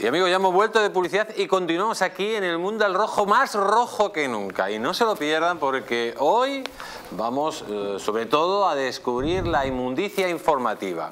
Y amigos, ya hemos vuelto de publicidad y continuamos aquí en el mundo del rojo, más rojo que nunca. Y no se lo pierdan porque hoy vamos sobre todo a descubrir la inmundicia informativa.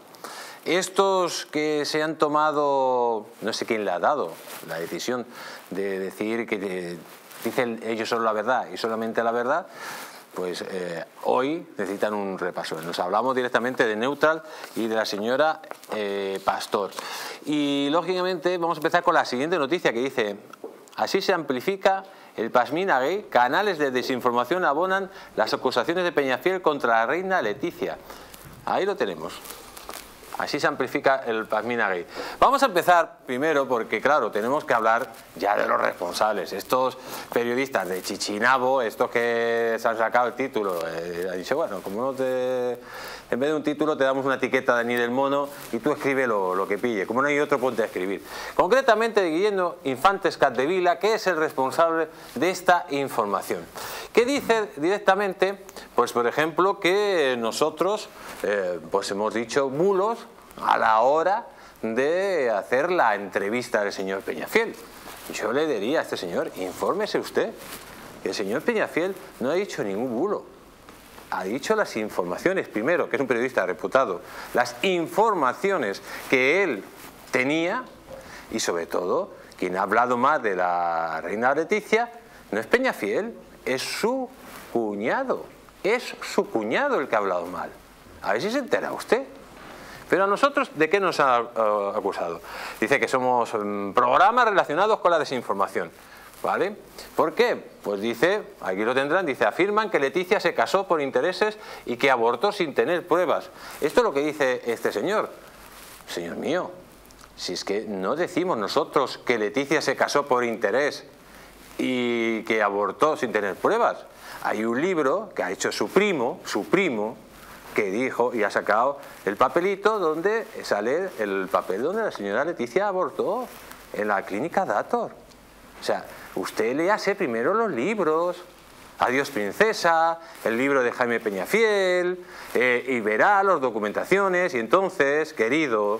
Estos que se han tomado, no sé quién le ha dado la decisión de decir que dicen ellos solo la verdad y solamente la verdad, pues hoy necesitan un repaso. Nos hablamos directamente de Neutral y de la señora Pastor. Y lógicamente vamos a empezar con la siguiente noticia que dice: así se amplifica el pasmina gay, canales de desinformación abonan las acusaciones de Peñafiel contra la reina Leticia. Ahí lo tenemos. Así se amplifica el pasmina gay. Vamos a empezar primero porque, claro, tenemos que hablar ya de los responsables. Estos periodistas de Chichinabo, estos que se han sacado el título, han dicho, bueno, como no te... En vez de un título te damos una etiqueta de Dani del Mono y tú escribe lo que pille. Como no hay otro, ponte a escribir. Concretamente de Guillermo Infantes Capdevila, que es el responsable de esta información. ¿Qué dice directamente? Pues, por ejemplo, que nosotros pues hemos dicho bulos a la hora de hacer la entrevista del señor Peñafiel. Yo le diría a este señor, infórmese usted, que el señor Peñafiel no ha dicho ningún bulo. Ha dicho las informaciones, primero, que es un periodista reputado, las informaciones que él tenía y, sobre todo, quien ha hablado más de la reina Leticia no es Peñafiel, es su cuñado. Es su cuñado el que ha hablado mal. A ver si se entera usted. Pero a nosotros, ¿de qué nos ha acusado? Dice que somos programas relacionados con la desinformación. ¿Vale? ¿Por qué? Pues dice, aquí lo tendrán, dice, afirman que Leticia se casó por intereses y que abortó sin tener pruebas. Esto es lo que dice este señor. Señor mío, si es que no decimos nosotros que Leticia se casó por interés y que abortó sin tener pruebas. Hay un libro que ha hecho su primo, que dijo y ha sacado el papelito donde sale el papel donde la señora Leticia abortó en la clínica Dator. O sea, usted léase primero los libros, Adiós Princesa, el libro de Jaime Peñafiel, y verá las documentaciones y entonces, querido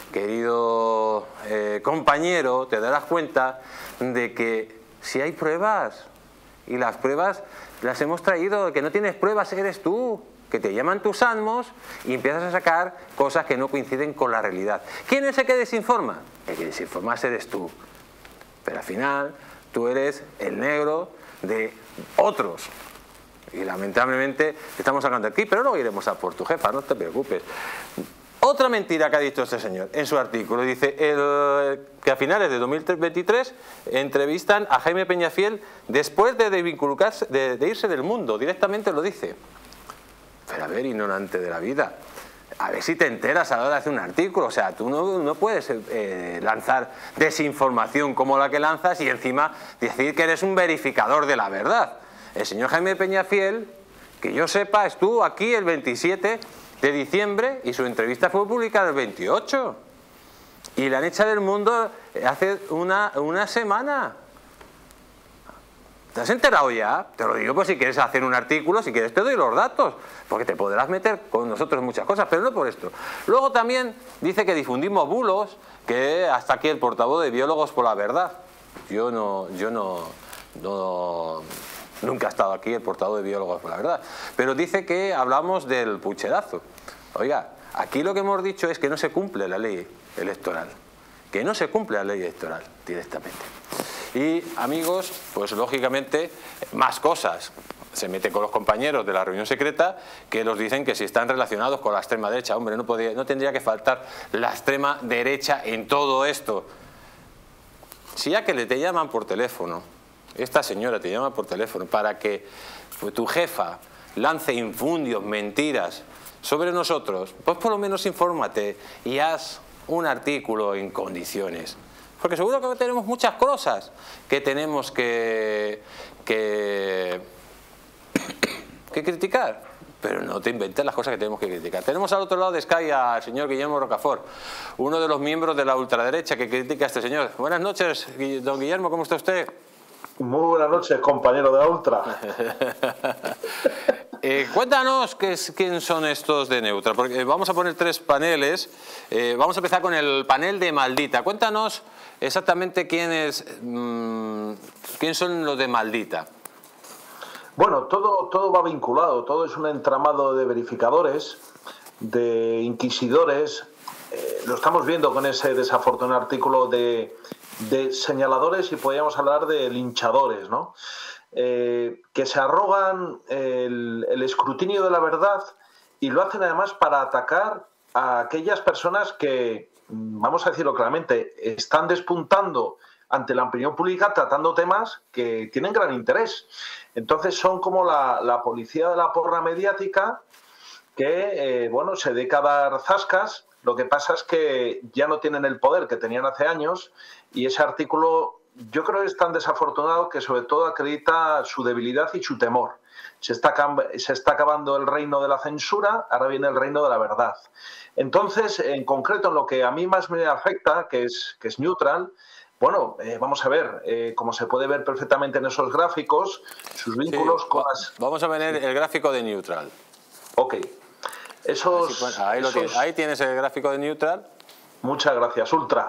compañero, te darás cuenta de que si hay pruebas, y las pruebas las hemos traído, que no tienes pruebas eres tú, que te llaman tus almos y empiezas a sacar cosas que no coinciden con la realidad. ¿Quién es el que desinforma? El que desinforma eres tú. Pero al final tú eres el negro de otros. Y lamentablemente te estamos sacando aquí, pero luego iremos a por tu jefa, no te preocupes. Otra mentira que ha dicho este señor en su artículo. Dice que a finales de 2023 entrevistan a Jaime Peñafiel después de desvincularse, de irse del mundo. Directamente lo dice. Pero a ver, ignorante de la vida. A ver si te enteras a la hora de hacer un artículo. O sea, tú no puedes lanzar desinformación como la que lanzas y encima decir que eres un verificador de la verdad. El señor Jaime Peñafiel, que yo sepa, estuvo aquí el 27 de diciembre y su entrevista fue publicada el 28. Y la han echado del mundo hace una semana. ¿Te has enterado ya? Te lo digo por si quieres hacer un artículo, si quieres te doy los datos, porque te podrás meter con nosotros en muchas cosas, pero no por esto. Luego también dice que difundimos bulos, que hasta aquí el portavoz de Biólogos por la Verdad. Yo nunca he estado aquí el portavoz de Biólogos por la Verdad, pero dice que hablamos del pucherazo. Oiga, aquí lo que hemos dicho es que no se cumple la ley electoral, que no se cumple la ley electoral directamente. Y amigos, pues lógicamente más cosas. Se mete con los compañeros de la reunión secreta que los dicen que si están relacionados con la extrema derecha. Hombre, no tendría que faltar la extrema derecha en todo esto. Si ya que te llaman por teléfono, esta señora te llama por teléfono para que tu jefa lance infundios, mentiras sobre nosotros, pues por lo menos infórmate y haz un artículo en condiciones. Porque seguro que tenemos muchas cosas que tenemos que criticar. Pero no te inventes las cosas que tenemos que criticar. Tenemos al otro lado de Sky al señor Guillermo Rocafort, uno de los miembros de la ultraderecha que critica a este señor. Buenas noches, don Guillermo, ¿cómo está usted? Muy buenas noches, compañero de la ultra. Cuéntanos quién son estos de Neutra, porque vamos a poner tres paneles. Vamos a empezar con el panel de Maldita. Cuéntanos exactamente quién son los de Maldita. Bueno, todo va vinculado, todo es un entramado de verificadores, de inquisidores. Lo estamos viendo con ese desafortunado artículo de señaladores, y podríamos hablar de linchadores, ¿no? Que se arrogan el escrutinio de la verdad, y lo hacen además para atacar a aquellas personas que, vamos a decirlo claramente, están despuntando ante la opinión pública tratando temas que tienen gran interés. Entonces son como la policía de la porra mediática que, bueno, se dedica a dar zascas. Lo que pasa es que ya no tienen el poder que tenían hace años, y ese artículo yo creo que es tan desafortunado que sobre todo acredita su debilidad y su temor. Se está acabando el reino de la censura, ahora viene el reino de la verdad. Entonces, en concreto, en lo que a mí más me afecta, que es Neutral, bueno, vamos a ver, como se puede ver perfectamente en esos gráficos, sus vínculos sí, con las... Vamos a ver el gráfico de Neutral. Ok. Ahí tienes el gráfico de Neutral. Muchas gracias, Ultra.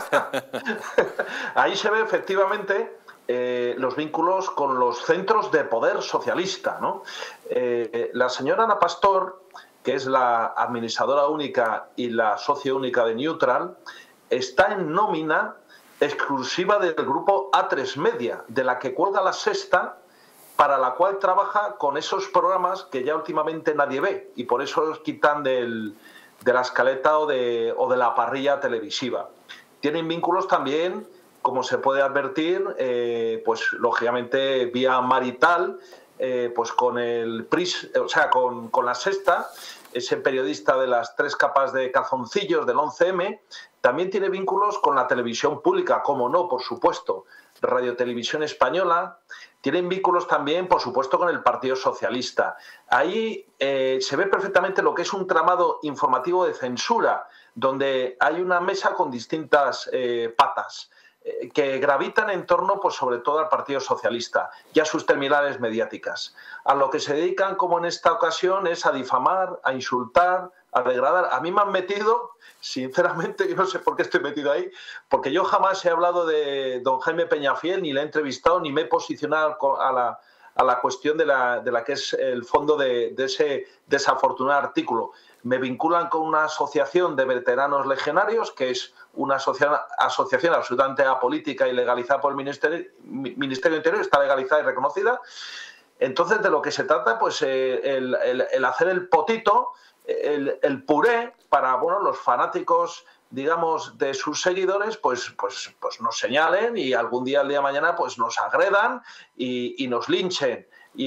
Ahí se ve efectivamente los vínculos con los centros de poder socialista, ¿no? La señora Ana Pastor, que es la administradora única y la socio única de Neutral, está en nómina exclusiva del grupo A3 Media, de la que cuelga La Sexta, para la cual trabaja con esos programas que ya últimamente nadie ve, y por eso los quitan de la escaleta o de la parrilla televisiva. Tienen vínculos también, como se puede advertir, pues lógicamente vía marital, pues con el PRIS, o sea, con La Sexta, ese periodista de las 3 capas de calzoncillos del 11M. También tiene vínculos con la televisión pública, como no, por supuesto, Radio Televisión Española. Tienen vínculos también, por supuesto, con el Partido Socialista. Ahí se ve perfectamente lo que es un tramado informativo de censura, donde hay una mesa con distintas patas que gravitan en torno, pues, sobre todo al Partido Socialista y a sus terminales mediáticas. A lo que se dedican, como en esta ocasión, es a difamar, a insultar, a degradar. A mí me han metido, sinceramente, yo no sé por qué estoy metido ahí, porque yo jamás he hablado de don Jaime Peñafiel, ni le he entrevistado, ni me he posicionado a la cuestión de la que es el fondo de ese desafortunado artículo. Me vinculan con una asociación de veteranos legionarios, que es una asociación absolutamente apolítica y legalizada por el Ministerio del Interior, está legalizada y reconocida. Entonces, de lo que se trata, pues el hacer el potito, el puré para, bueno, los fanáticos, digamos, de sus seguidores, pues nos señalen, y algún día, el día de mañana, pues nos agredan y nos linchen.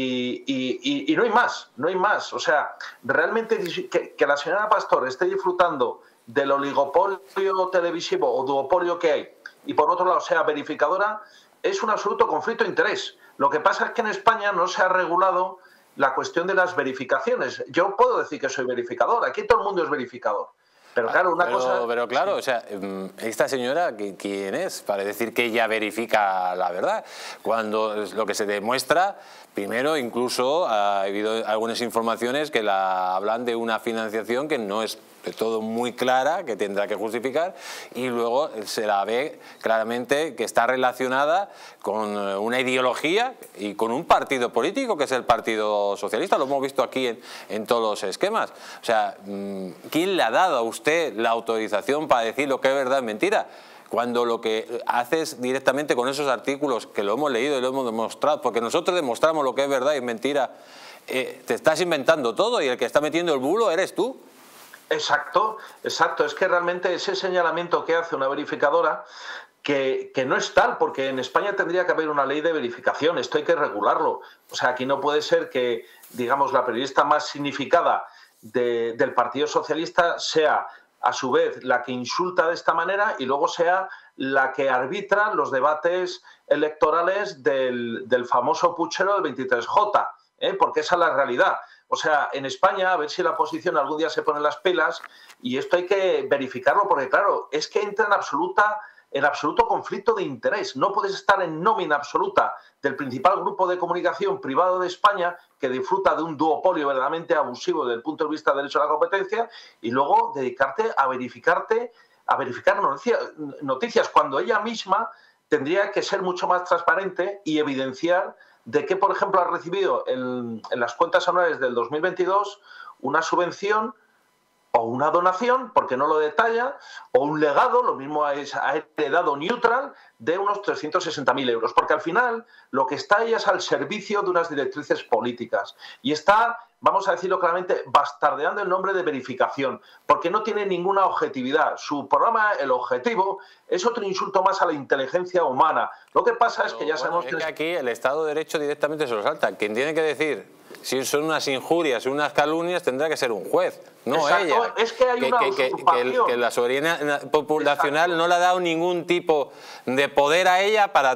Y no hay más, no hay más. O sea, realmente que la señora Pastor esté disfrutando del oligopolio televisivo o duopolio que hay, y por otro lado sea verificadora, es un absoluto conflicto de interés. Lo que pasa es que en España no se ha regulado la cuestión de las verificaciones. Yo puedo decir que soy verificador, aquí todo el mundo es verificador. Pero claro, Pero claro, o sea, esta señora, ¿quién es para decir que ella verifica la verdad? Cuando lo que se demuestra, primero, incluso ha habido algunas informaciones que hablan de una financiación que no es de todo muy clara, que tendrá que justificar, y luego se la ve claramente que está relacionada con una ideología y con un partido político, que es el Partido Socialista. Lo hemos visto aquí en todos los esquemas. O sea, ¿quién le ha dado a usted la autorización para decir lo que es verdad y mentira? Cuando lo que haces directamente con esos artículos, que lo hemos leído y lo hemos demostrado, porque nosotros demostramos lo que es verdad y mentira, te estás inventando todo, y el que está metiendo el bulo eres tú. Exacto, exacto. Es que realmente ese señalamiento que hace una verificadora, que no es tal, porque en España tendría que haber una ley de verificación, esto hay que regularlo. O sea, aquí no puede ser que, digamos, la periodista más significada del Partido Socialista sea, a su vez, la que insulta de esta manera, y luego sea la que arbitra los debates electorales del famoso puchero del 23J, porque esa es la realidad. O sea, en España, a ver si la oposición algún día se pone las pilas, y esto hay que verificarlo, porque claro, es que entra en absoluto conflicto de interés. No puedes estar en nómina absoluta del principal grupo de comunicación privado de España, que disfruta de un duopolio verdaderamente abusivo desde el punto de vista del derecho a la competencia, y luego dedicarte a verificarte a verificar noticias, cuando ella misma tendría que ser mucho más transparente y evidenciar de que, por ejemplo, ha recibido en las cuentas anuales del 2022 una subvención o una donación, porque no lo detalla, o un legado, lo mismo ha heredado Neutral, de unos 360.000 euros, porque al final lo que está ella es al servicio de unas directrices políticas y está, vamos a decirlo claramente, bastardeando el nombre de verificación, porque no tiene ninguna objetividad. Su programa, el objetivo, es otro insulto más a la inteligencia humana. Lo que pasa es que ya sabemos que aquí el Estado de Derecho directamente se lo salta. Quien tiene que decir si son unas injurias, unas calumnias, tendrá que ser un juez, no exacto, ella. Es que hay una usurpación. Que la soberanía populacional no le ha dado ningún tipo de poder a ella para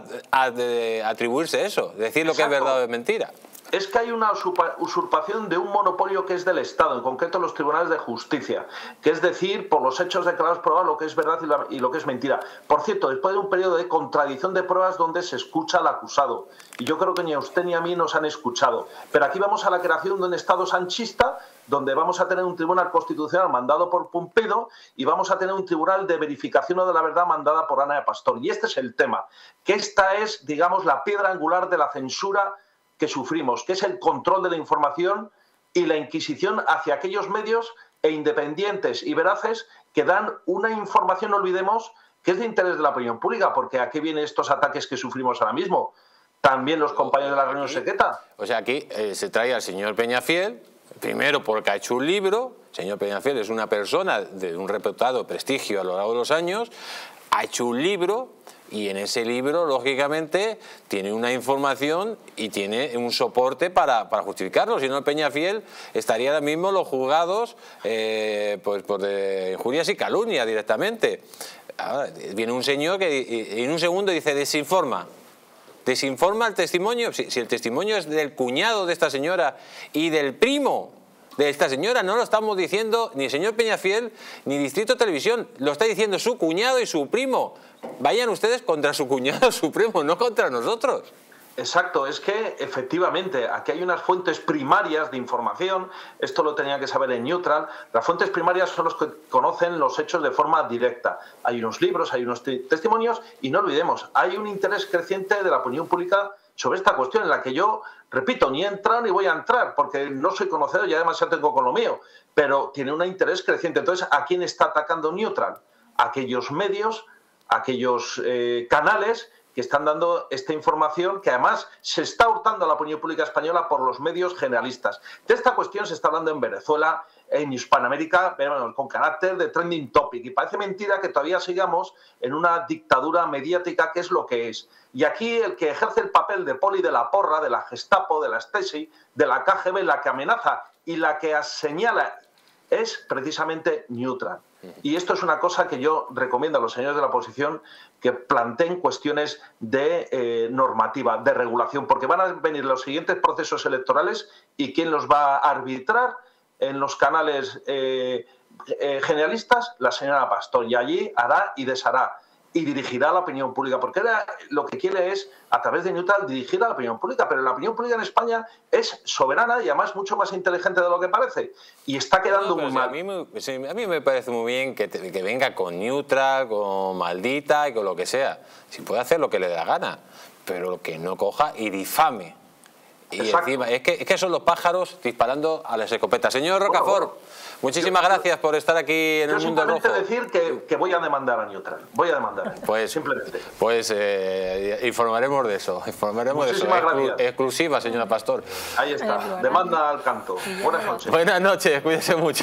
atribuirse eso, decir lo que es verdad o es mentira. Es que hay una usurpación de un monopolio que es del Estado, en concreto los tribunales de justicia, que es decir, por los hechos declarados probados lo que es verdad y lo que es mentira. Por cierto, después de un periodo de contradicción de pruebas donde se escucha al acusado, y yo creo que ni a usted ni a mí nos han escuchado, pero aquí vamos a la creación de un Estado sanchista donde vamos a tener un tribunal constitucional mandado por Pumpido y vamos a tener un tribunal de verificación de la verdad mandada por Ana de Pastor. Y este es el tema, que esta es, digamos, la piedra angular de la censura que sufrimos, que es el control de la información y la inquisición hacia aquellos medios independientes y veraces que dan una información, no olvidemos, que es de interés de la opinión pública, porque ¿a qué vienen estos ataques que sufrimos ahora mismo? También los compañeros de la reunión secreta. O sea, aquí se trae al señor Peñafiel, primero porque ha hecho un libro. El señor Peñafiel es una persona de un reputado prestigio a lo largo de los años, ha hecho un libro. Y en ese libro, lógicamente, tiene una información y tiene un soporte para justificarlo. Si no, el Peñafiel estaría ahora mismo los juzgados pues por injurias y calumnias directamente. Ahora, viene un señor que en un segundo dice desinforma. ¿Desinforma el testimonio? Si el testimonio es del cuñado de esta señora y del primo de esta señora, no lo estamos diciendo ni el señor Peñafiel ni Distrito Televisión, lo está diciendo su cuñado y su primo. Vayan ustedes contra su cuñado, su primo, no contra nosotros. Exacto, es que efectivamente aquí hay unas fuentes primarias de información, esto lo tenía que saber en Neutral, las fuentes primarias son los que conocen los hechos de forma directa. Hay unos libros, hay unos testimonios y no olvidemos, hay un interés creciente de la opinión pública sobre esta cuestión en la que yo, repito, ni he entrado ni voy a entrar porque no soy conocedor y además ya tengo con lo mío, pero tiene un interés creciente. Entonces, ¿a quién está atacando Neutral? Aquellos medios, aquellos canales que están dando esta información que además se está hurtando a la opinión pública española por los medios generalistas. De esta cuestión se está hablando en Venezuela, en Hispanoamérica, con carácter de trending topic. Y parece mentira que todavía sigamos en una dictadura mediática que es lo que es. Y aquí el que ejerce el papel de poli de la porra, de la Gestapo, de la Stasi, de la KGB, la que amenaza y la que señala es precisamente Neutral. Y esto es una cosa que yo recomiendo a los señores de la oposición que planteen cuestiones de normativa, de regulación, porque van a venir los siguientes procesos electorales y ¿quién los va a arbitrar? En los canales generalistas, la señora Pastor, y allí hará y deshará y dirigirá a la opinión pública, porque lo que quiere es, a través de Neutral, dirigir a la opinión pública, pero la opinión pública en España es soberana y además mucho más inteligente de lo que parece, y está quedando muy mal. A mí me parece muy bien que venga con Neutral, con Maldita y con lo que sea, si puede hacer lo que le dé la gana, pero que no coja y difame. Y encima, es que son los pájaros disparando a las escopetas. Señor Rocafort, muchísimas gracias por estar aquí en el Mundo Rojo. Yo simplemente decir que voy a demandar a Neutral. Voy a demandar. Pues, simplemente. Pues informaremos de eso. Informaremos de eso. Exclusiva, señora Pastor. Ahí está. Demanda al canto. Buenas noches. Buenas noches. Cuídese mucho.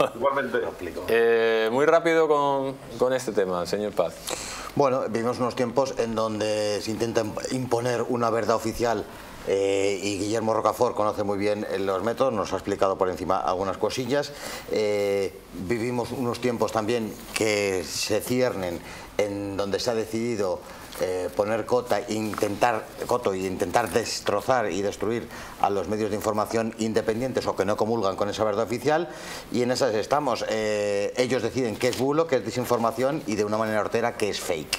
Igualmente. Muy rápido con este tema, señor Paz. Bueno, vivimos unos tiempos en donde se intenta imponer una verdad oficial. Y Guillermo Rocafort conoce muy bien los métodos, nos ha explicado por encima algunas cosillas. Vivimos unos tiempos también que se ciernen en donde se ha decidido poner coto e intentar destrozar y destruir a los medios de información independientes o que no comulgan con esa verdad oficial, y en esas estamos. Ellos deciden qué es bulo, qué es desinformación y de una manera hortera qué es fake.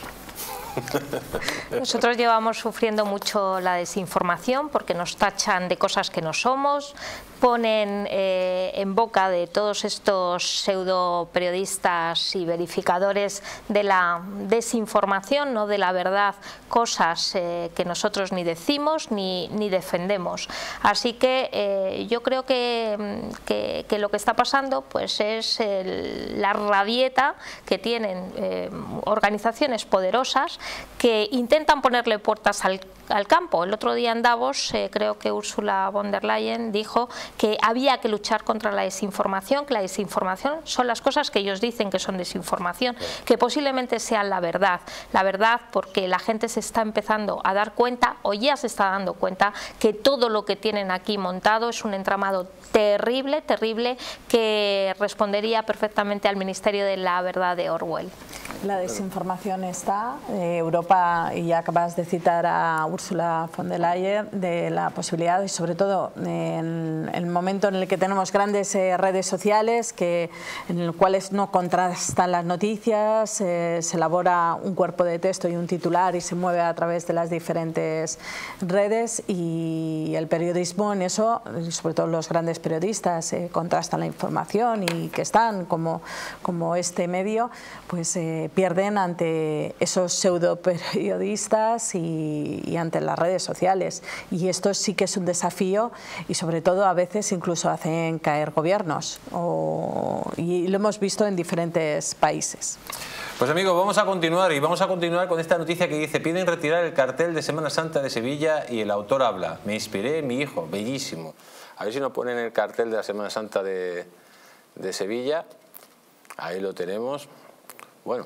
Nosotros llevamos sufriendo mucho la desinformación porque nos tachan de cosas que no somos, ponen en boca de todos estos pseudo periodistas y verificadores de la desinformación, no de la verdad, cosas que nosotros ni decimos ni defendemos. Así que yo creo que lo que está pasando pues es la rabieta que tienen organizaciones poderosas que intentan ponerle puertas al campo. El otro día en Davos creo que Ursula von der Leyen dijo que había que luchar contra la desinformación, que la desinformación son las cosas que ellos dicen que son desinformación, que posiblemente sean la verdad porque la gente se está empezando a dar cuenta, o ya se está dando cuenta, que todo lo que tienen aquí montado es un entramado terrible, terrible, que respondería perfectamente al Ministerio de la Verdad de Orwell. La desinformación está. Europa, y ya acabas de citar a Ursula von der Leyen, de la posibilidad, y sobre todo en el momento en el que tenemos grandes redes sociales en los cuales no contrastan las noticias, se elabora un cuerpo de texto y un titular y se mueve a través de las diferentes redes, y el periodismo en eso, sobre todo los grandes periodistas, contrastan la información y que están como este medio, pues pierden ante esos pseudo periodistas y ante las redes sociales, y esto sí que es un desafío, y sobre todo a veces incluso hacen caer gobiernos, y lo hemos visto en diferentes países. Pues amigos, vamos a continuar con esta noticia que dice: piden retirar el cartel de Semana Santa de Sevilla y el autor habla. Me inspiré en mi hijo, bellísimo. A ver si nos ponen el cartel de la Semana Santa de Sevilla. Ahí lo tenemos. Bueno,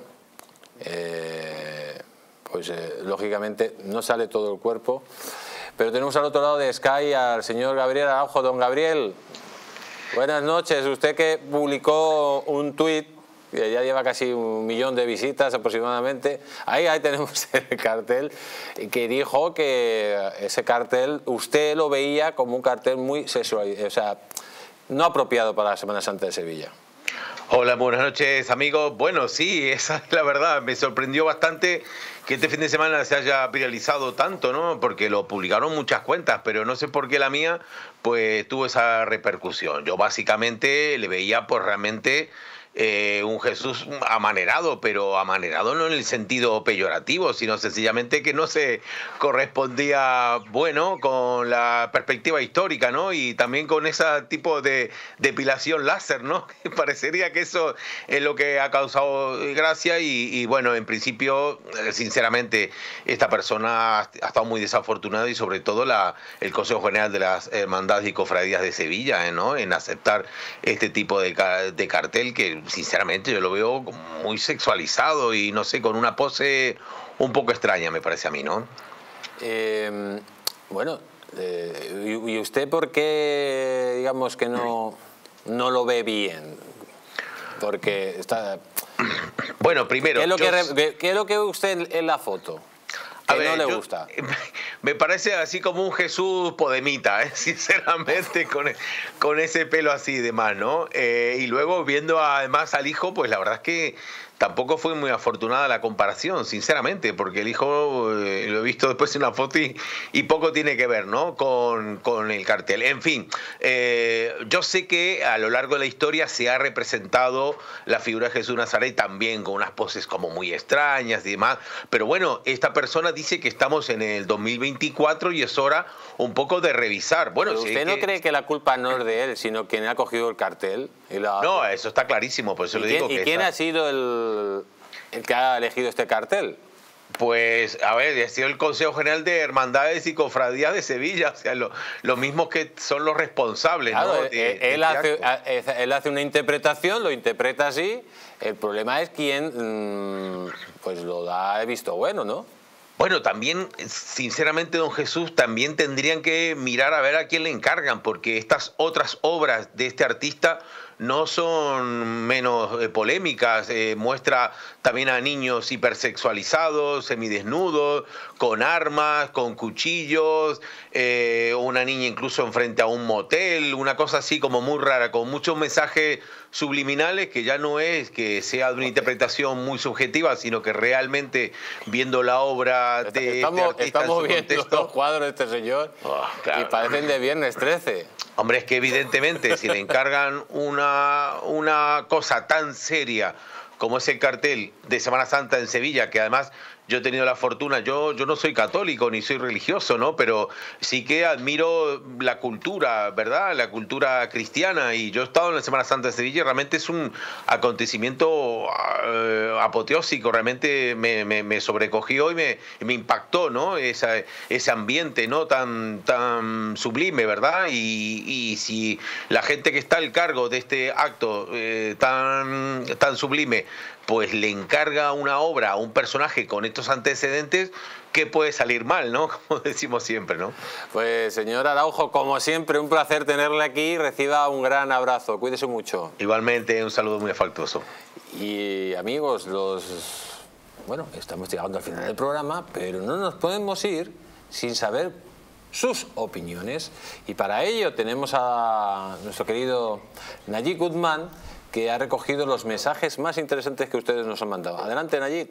lógicamente no sale todo el cuerpo, pero tenemos al otro lado de Sky al señor Gabriel Araujo. Don Gabriel, buenas noches. Usted que publicó un tuit que ya lleva casi 1 millón de visitas aproximadamente. Ahí tenemos el cartel, que dijo que ese cartel usted lo veía como un cartel muy sexual, o sea, no apropiado para la Semana Santa de Sevilla. Hola, buenas noches amigos. Bueno, sí, esa es la verdad. Me sorprendió bastante que este fin de semana se haya viralizado tanto, ¿no? Porque lo publicaron muchas cuentas, pero no sé por qué la mía pues tuvo esa repercusión. Yo básicamente le veía pues realmente un Jesús amanerado, pero amanerado no en el sentido peyorativo, sino sencillamente que no se correspondía, bueno, con la perspectiva histórica, ¿no? Y también con ese tipo de depilación láser, ¿no? Parecería que eso es lo que ha causado gracia y bueno, en principio, sinceramente, esta persona ha estado muy desafortunada, y sobre todo el Consejo General de las Hermandades y Cofradías de Sevilla, ¿no? En aceptar este tipo de cartel que sinceramente yo lo veo muy sexualizado y no sé, con una pose un poco extraña, me parece a mí, ¿no? Bueno, ¿y usted por qué, digamos, que no lo ve bien? Porque está... Bueno, primero... ¿Qué es lo que ve usted en la foto? Que no le gusta. Me parece así como un Jesús podemita, sinceramente, con ese pelo así y demás, ¿no? Y luego viendo además al hijo, pues la verdad es que tampoco fue muy afortunada la comparación, sinceramente, porque el hijo lo he visto después en una foto y poco tiene que ver, ¿no? con el cartel. En fin, yo sé que a lo largo de la historia se ha representado la figura de Jesús Nazaret también con unas poses como muy extrañas y demás, pero bueno, esta persona dice que estamos en el 2024 y es hora un poco de revisar. Bueno, ¿pero usted no cree que la culpa no es de él, sino quien ha cogido el cartel? No, eso está clarísimo, por eso le digo que... ¿Y quién ha sido el que ha elegido este cartel? Pues, a ver, ha sido el Consejo General de Hermandades y Cofradías de Sevilla, o sea, los mismos que son los responsables, claro, ¿no? Él hace una interpretación, lo interpreta así, el problema es quién pues lo da visto bueno, ¿no? Bueno, también, sinceramente, don Jesús, también tendrían que mirar a ver a quién le encargan, porque estas otras obras de este artista no son menos polémicas. Muestra también a niños hipersexualizados, semidesnudos, con armas, con cuchillos, una niña incluso enfrente a un motel, una cosa así como muy rara, con muchos mensajes subliminales, que ya no es que sea de una interpretación muy subjetiva, sino que realmente viendo la obra de este artista estamos en su viendo contexto, los cuadros de este señor claro. y parecen de Viernes 13. Hombre, es que evidentemente si le encargan una cosa tan seria como ese cartel de Semana Santa en Sevilla, que además yo he tenido la fortuna, yo no soy católico ni soy religioso, ¿no? Pero sí que admiro la cultura, ¿verdad? La cultura cristiana, y yo he estado en la Semana Santa de Sevilla y realmente es un acontecimiento apoteósico, realmente me sobrecogió y me impactó, ¿no? Ese ambiente, ¿no? Tan sublime, ¿verdad? Y si la gente que está al cargo de este acto tan sublime pues le encarga una obra a un personaje con estos antecedentes, ¿qué puede salir mal, no? Como decimos siempre, ¿no? Pues señor Araujo, como siempre, un placer tenerle aquí. Reciba un gran abrazo. Cuídese mucho. Igualmente, un saludo muy afectuoso. Y amigos, bueno, estamos llegando al final del programa, pero no nos podemos ir sin saber sus opiniones. Y para ello tenemos a nuestro querido Nayib Guzmán, que ha recogido los mensajes más interesantes que ustedes nos han mandado. Adelante, Nayib.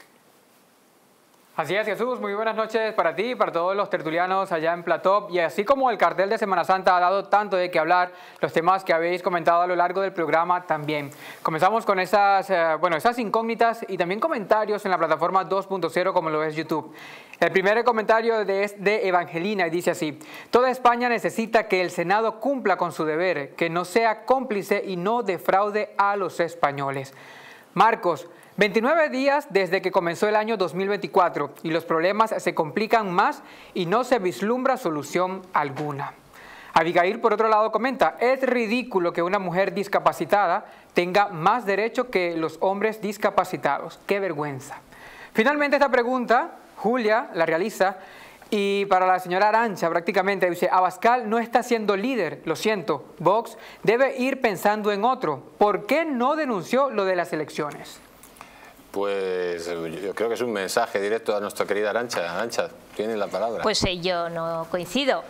Así es, Jesús, muy buenas noches para ti y para todos los tertulianos allá en Plató. Y así como el cartel de Semana Santa ha dado tanto de qué hablar, los temas que habéis comentado a lo largo del programa también. Comenzamos con esas incógnitas y también comentarios en la plataforma 2.0 como lo es YouTube. El primer comentario es de Evangelina y dice así: toda España necesita que el Senado cumpla con su deber, que no sea cómplice y no defraude a los españoles. Marcos: 29 días desde que comenzó el año 2024 y los problemas se complican más y no se vislumbra solución alguna. Abigail, por otro lado, comenta: es ridículo que una mujer discapacitada tenga más derecho que los hombres discapacitados. ¡Qué vergüenza! Finalmente, esta pregunta, Julia la realiza, y para la señora Arantxa prácticamente dice: Abascal no está siendo líder, lo siento, Vox debe ir pensando en otro. ¿Por qué no denunció lo de las elecciones? Pues yo creo que es un mensaje directo a nuestra querida Arantxa. Arantxa, tiene la palabra. Pues yo no coincido.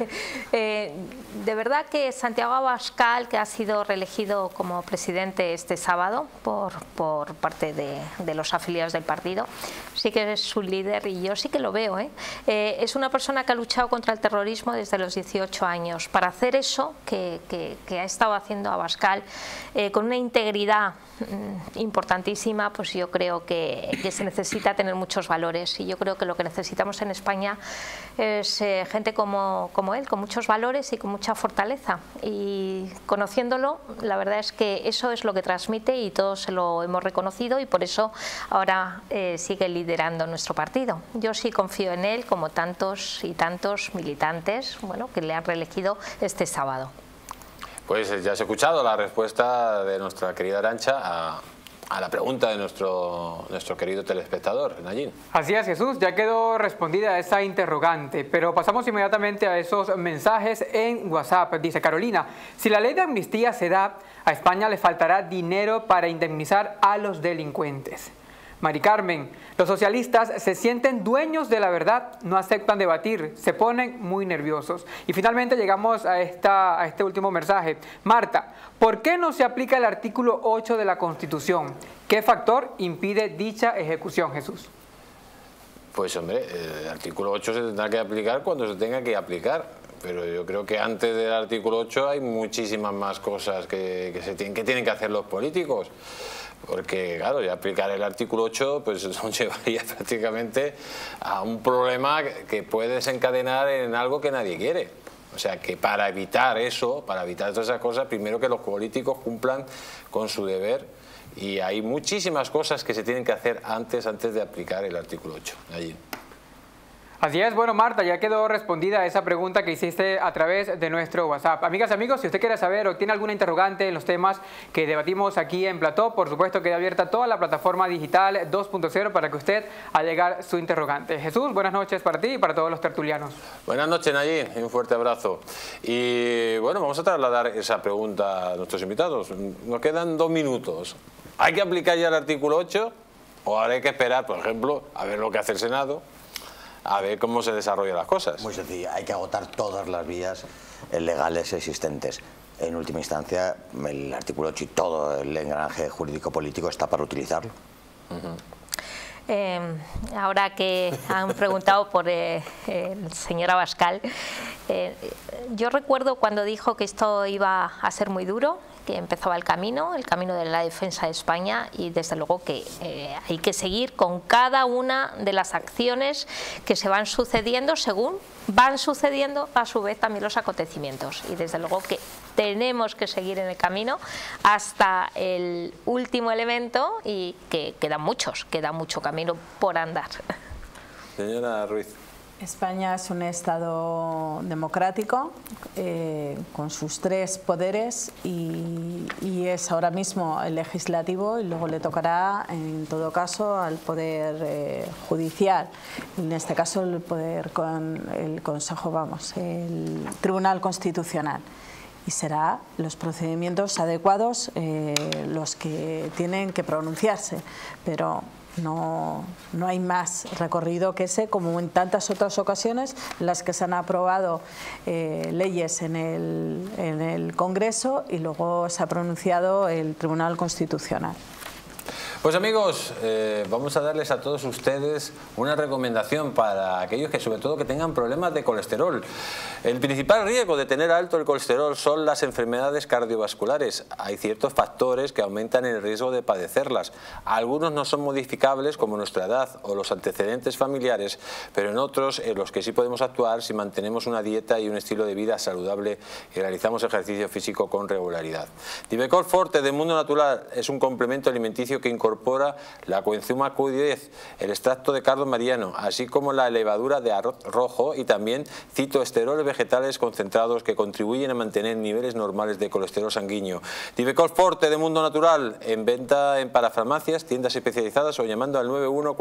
De verdad que Santiago Abascal, que ha sido reelegido como presidente este sábado por parte de los afiliados del partido, sí que es su líder y yo sí que lo veo. Es una persona que ha luchado contra el terrorismo desde los 18 años. Para hacer eso que ha estado haciendo Abascal con una integridad importantísima, pues yo creo que se necesita tener muchos valores, y yo creo que lo que necesitamos en España es gente como él, con muchos valores y con mucha fortaleza, y conociéndolo, la verdad es que eso es lo que transmite y todos se lo hemos reconocido, y por eso ahora sigue liderando nuestro partido. Yo sí confío en él, como tantos y tantos militantes, bueno, que le han reelegido este sábado. Pues ya has escuchado la respuesta de nuestra querida Arantxa a la pregunta de nuestro querido telespectador, Nayib. Así es, Jesús, ya quedó respondida esa interrogante, pero pasamos inmediatamente a esos mensajes en WhatsApp. Dice Carolina: si la ley de amnistía se da, a España le faltará dinero para indemnizar a los delincuentes. Mari Carmen: los socialistas se sienten dueños de la verdad, no aceptan debatir, se ponen muy nerviosos. Y finalmente llegamos a este último mensaje. Marta: ¿por qué no se aplica el artículo 8 de la Constitución? ¿Qué factor impide dicha ejecución, Jesús? Pues hombre, el artículo 8 se tendrá que aplicar cuando se tenga que aplicar, pero yo creo que antes del artículo 8 hay muchísimas más cosas que tienen que hacer los políticos. Porque, claro, ya aplicar el artículo 8 pues nos llevaría prácticamente a un problema que puede desencadenar en algo que nadie quiere. O sea, que para evitar eso, para evitar todas esas cosas, primero que los políticos cumplan con su deber, y hay muchísimas cosas que se tienen que hacer antes de aplicar el artículo 8. Allí. Así es, bueno, Marta, ya quedó respondida esa pregunta que hiciste a través de nuestro WhatsApp. Amigas y amigos, si usted quiere saber o tiene alguna interrogante en los temas que debatimos aquí en Plató, por supuesto queda abierta toda la plataforma digital 2.0 para que usted haga llegar su interrogante. Jesús, buenas noches para ti y para todos los tertulianos. Buenas noches, Nayib, y un fuerte abrazo. Y bueno, vamos a trasladar esa pregunta a nuestros invitados. Nos quedan 2 minutos. ¿Hay que aplicar ya el artículo 8 o ahora hay que esperar, por ejemplo, a ver lo que hace el Senado, a ver cómo se desarrollan las cosas? Muy sencillo, hay que agotar todas las vías legales existentes. en última instancia el artículo 8 y todo el engranaje jurídico-político está para utilizarlo. Ahora que han preguntado por el señor Abascal, yo recuerdo cuando dijo que esto iba a ser muy duro, que empezaba el camino de la defensa de España, y desde luego que hay que seguir con cada una de las acciones que se van sucediendo según van sucediendo a su vez también los acontecimientos, y desde luego que tenemos que seguir en el camino hasta el último elemento, y que queda mucho camino por andar. Señora Ruiz. España es un Estado democrático con sus 3 poderes y es ahora mismo el legislativo, y luego le tocará en todo caso al poder judicial, en este caso el poder con el Consejo, el Tribunal Constitucional. Y será los procedimientos adecuados los que tienen que pronunciarse, pero no hay más recorrido que ese, como en tantas otras ocasiones en las que se han aprobado leyes en el Congreso y luego se ha pronunciado el Tribunal Constitucional. Pues amigos, vamos a darles a todos ustedes una recomendación para aquellos que sobre todo que tengan problemas de colesterol. El principal riesgo de tener alto el colesterol son las enfermedades cardiovasculares. Hay ciertos factores que aumentan el riesgo de padecerlas. Algunos no son modificables, como nuestra edad o los antecedentes familiares, pero en otros en los que sí podemos actuar si mantenemos una dieta y un estilo de vida saludable y realizamos ejercicio físico con regularidad. Divecol Forte de Mundo Natural es un complemento alimenticio que incorpora la coenzima Q10, el extracto de cardo mariano, así como la levadura de arroz rojo, y también citoesteroles vegetales concentrados que contribuyen a mantener niveles normales de colesterol sanguíneo. Divecol Forte de Mundo Natural, en venta en parafarmacias, tiendas especializadas o llamando al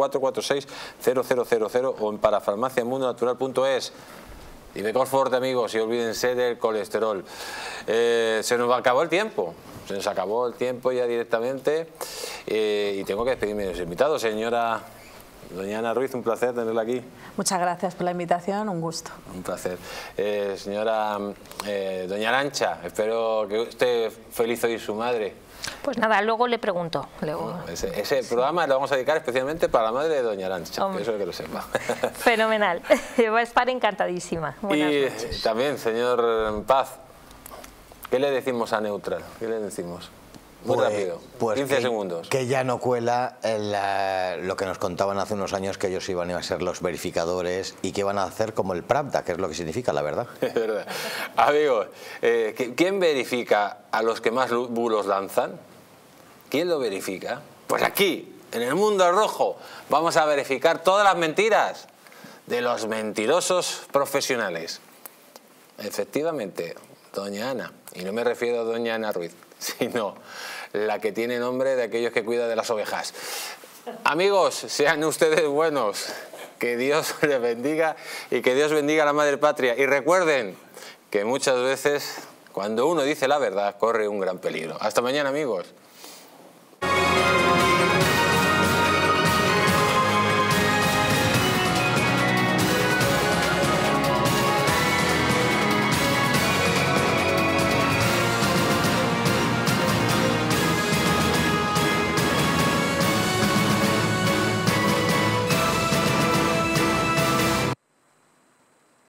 91-446-0000 o en parafarmaciamundonatural.es. Divecol Forte, amigos, y olvídense del colesterol. Se nos acabó el tiempo. Se nos acabó el tiempo ya directamente y tengo que despedirme de los invitados. Señora doña Ana Ruiz, un placer tenerla aquí. Muchas gracias por la invitación, un gusto. Un placer. Señora doña Arantxa, espero que esté feliz hoy su madre. Pues nada, luego le pregunto. Ese programa lo vamos a dedicar especialmente para la madre de doña Arantxa, que eso es que lo sepa. Fenomenal, va a estar encantadísima. Buenas noches. También, señor Paz, ¿qué le decimos a Neutral? ¿Qué le decimos? Muy rápido, 15 segundos. Que ya no cuela lo que nos contaban hace unos años, que ellos iban a ser los verificadores y que iban a hacer como el Pravda, que es lo que significa, la verdad. Es verdad. Amigos, ¿quién verifica a los que más bulos lanzan? ¿Quién lo verifica? Pues aquí, en el Mundo al Rojo, vamos a verificar todas las mentiras de los mentirosos profesionales. Efectivamente, doña Ana, y no me refiero a doña Ana Ruiz, sino la que tiene nombre de aquellos que cuidan de las ovejas. Amigos, sean ustedes buenos, que Dios les bendiga y que Dios bendiga a la Madre Patria. Y recuerden que muchas veces cuando uno dice la verdad corre un gran peligro. Hasta mañana, amigos.